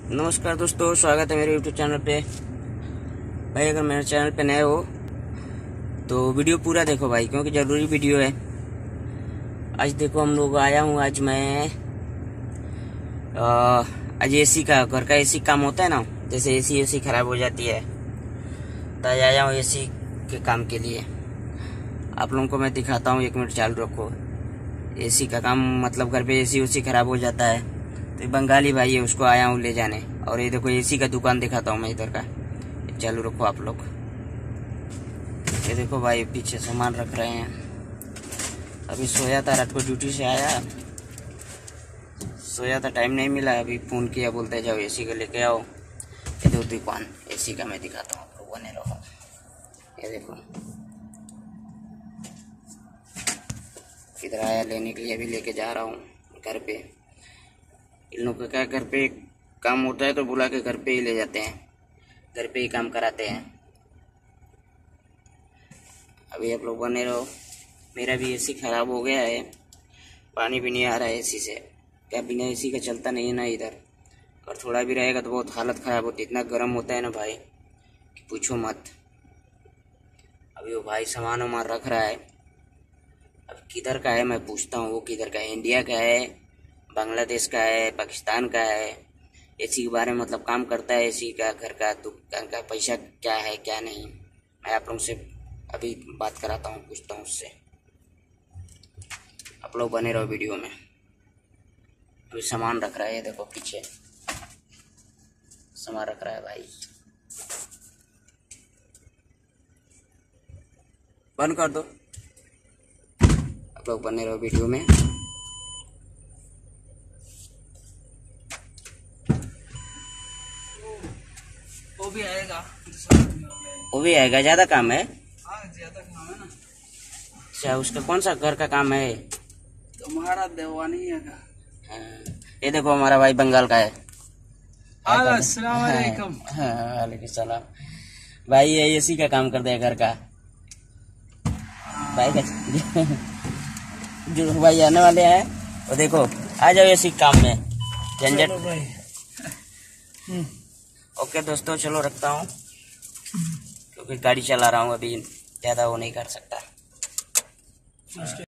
नमस्कार दोस्तों, स्वागत है मेरे YouTube चैनल पे। भाई अगर मेरे चैनल पे नए हो तो वीडियो पूरा देखो भाई, क्योंकि ज़रूरी वीडियो है। आज देखो हम लोग आया हूँ, आज मैं आज एसी का, घर का एसी काम होता है ना, जैसे एसी खराब हो जाती है तो आज आया हूँ एसी के काम के लिए। आप लोगों को मैं दिखाता हूँ, 1 मिनट चालू रखो। एसी का काम मतलब घर पे एसी खराब हो जाता है तो बंगाली भाई है, उसको आया हूँ ले जाने। और ये देखो एसी का दुकान दिखाता हूँ मैं इधर का, चालू रखो आप लोग। ये देखो भाई पीछे सामान रख रहे हैं। अभी सोया था, रात को ड्यूटी से आया, सोया था, टाइम नहीं मिला। अभी फ़ोन किया, बोलते जाओ एसी का लेके आओ। ये दो दुकान एसी का मैं दिखाता हूँ आप लोग, बने रहो। ये देखो किधर आया लेने के लिए, अभी लेके जा रहा हूँ घर पे। इन लोग का क्या, घर पे काम होता है तो बुला के घर पे ही ले जाते हैं, घर पे ही काम कराते हैं। अभी आप लोग बने रहो। मेरा भी एसी खराब हो गया है, पानी भी नहीं आ रहा है एसी से। क्या बिना एसी का चलता नहीं है ना इधर, और थोड़ा भी रहेगा तो बहुत हालत ख़राब होती है। इतना गर्म होता है ना भाई कि पूछो मत। अभी वो भाई सामान वामान रख रहा है। अब किधर का है मैं पूछता हूँ, वो किधर का है, इंडिया का है, बांग्लादेश का है, पाकिस्तान का है। एसी के बारे में मतलब काम करता है एसी का, घर का, दुकान का। पैसा क्या है क्या नहीं, मैं आप लोगों से अभी बात कराता हूँ, पूछता हूँ उससे। आप लोग बने रहो वीडियो में। अभी सामान रख रहा है, देखो पीछे सामान रख रहा है भाई। बंद कर दो, आप लोग बने रहो वीडियो में। वो भी आएगा, ज़्यादा काम है। हाँ ज्यादा काम है ना। अच्छा, उसका कौन सा घर का काम है? तुम्हारा देवानी है का। हाँ, ये देखो हमारा भाई बंगाल का है। अस्सलाम वालेकुम। वालेकुम सलाम। भाई ये एसी का काम करता है घर का भाई का। जो भाई आने वाले हैं वो देखो, आ जाओ एसी काम में, झंझट। ओके दोस्तों, चलो रखता हूँ, क्योंकि गाड़ी चला रहा हूँ अभी, ज़्यादा वो नहीं कर सकता।